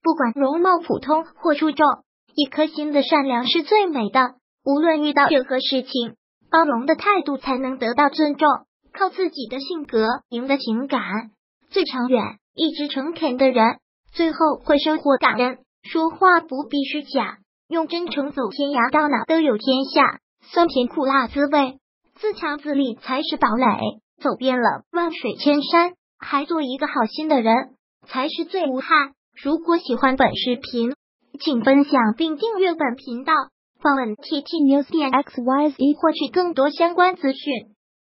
不管容貌普通或出众，一颗心的善良是最美的。无论遇到任何事情，包容的态度才能得到尊重。靠自己的性格赢得情感最长远。一直诚恳的人，最后会收获感恩。说话不必虚假，用真诚走天涯，到哪都有天下。酸甜苦辣滋味，自强自立才是堡垒。走遍了万水千山，还做一个好心的人，才是最无害。如果喜欢本视频，请分享并订阅本频道，访问 TT News 点 XYZ 获取更多相关资讯。